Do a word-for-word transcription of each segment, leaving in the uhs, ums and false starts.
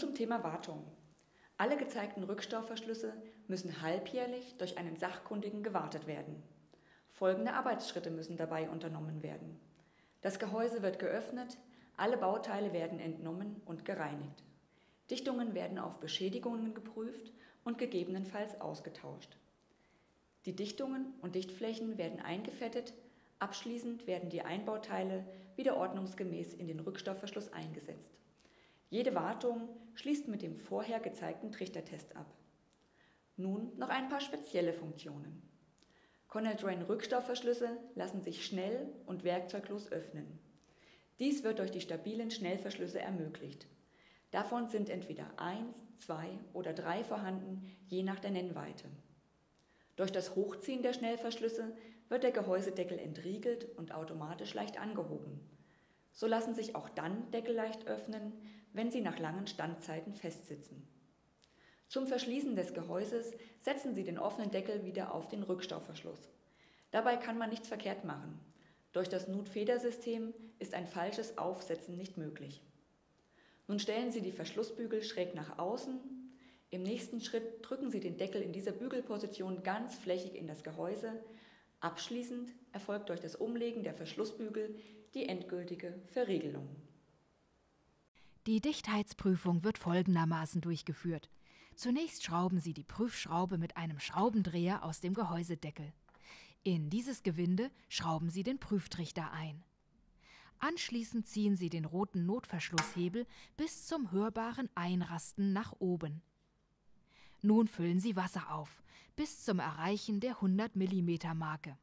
zum Thema Wartung. Alle gezeigten Rückstauverschlüsse müssen halbjährlich durch einen Sachkundigen gewartet werden. Folgende Arbeitsschritte müssen dabei unternommen werden. Das Gehäuse wird geöffnet, alle Bauteile werden entnommen und gereinigt. Dichtungen werden auf Beschädigungen geprüft und gegebenenfalls ausgetauscht. Die Dichtungen und Dichtflächen werden eingefettet, abschließend werden die Einbauteile wieder ordnungsgemäß in den Rückstauverschluss eingesetzt. Jede Wartung schließt mit dem vorher gezeigten Trichtertest ab. Nun noch ein paar spezielle Funktionen. Conel-Drain-Rückstauverschlüsse lassen sich schnell und werkzeuglos öffnen. Dies wird durch die stabilen Schnellverschlüsse ermöglicht. Davon sind entweder eins, zwei oder drei vorhanden, je nach der Nennweite. Durch das Hochziehen der Schnellverschlüsse wird der Gehäusedeckel entriegelt und automatisch leicht angehoben. So lassen sich auch dann Deckel leicht öffnen, wenn sie nach langen Standzeiten festsitzen. Zum Verschließen des Gehäuses setzen Sie den offenen Deckel wieder auf den Rückstauverschluss. Dabei kann man nichts verkehrt machen. Durch das Nut-Feder-System ist ein falsches Aufsetzen nicht möglich. Nun stellen Sie die Verschlussbügel schräg nach außen. Im nächsten Schritt drücken Sie den Deckel in dieser Bügelposition ganz flächig in das Gehäuse. Abschließend erfolgt durch das Umlegen der Verschlussbügel die endgültige Verriegelung. Die Dichtheitsprüfung wird folgendermaßen durchgeführt. Zunächst schrauben Sie die Prüfschraube mit einem Schraubendreher aus dem Gehäusedeckel. In dieses Gewinde schrauben Sie den Prüftrichter ein. Anschließend ziehen Sie den roten Notverschlusshebel bis zum hörbaren Einrasten nach oben. Nun füllen Sie Wasser auf, bis zum Erreichen der hundert Millimeter Marke.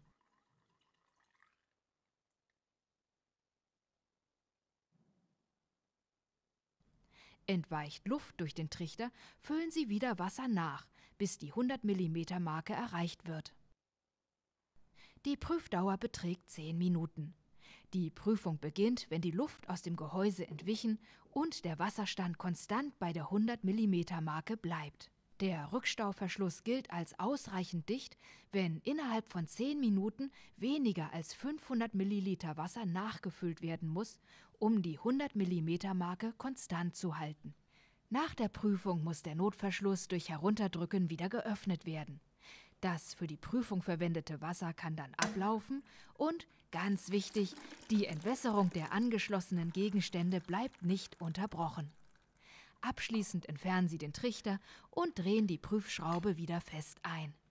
Entweicht Luft durch den Trichter, füllen Sie wieder Wasser nach, bis die hundert Millimeter Marke erreicht wird. Die Prüfdauer beträgt zehn Minuten. Die Prüfung beginnt, wenn die Luft aus dem Gehäuse entwichen und der Wasserstand konstant bei der hundert Millimeter Marke bleibt. Der Rückstauverschluss gilt als ausreichend dicht, wenn innerhalb von zehn Minuten weniger als fünfhundert Milliliter Wasser nachgefüllt werden muss, um die hundert Millimeter Marke konstant zu halten. Nach der Prüfung muss der Notverschluss durch Herunterdrücken wieder geöffnet werden. Das für die Prüfung verwendete Wasser kann dann ablaufen und, ganz wichtig, die Entwässerung der angeschlossenen Gegenstände bleibt nicht unterbrochen. Abschließend entfernen Sie den Trichter und drehen die Prüfschraube wieder fest ein.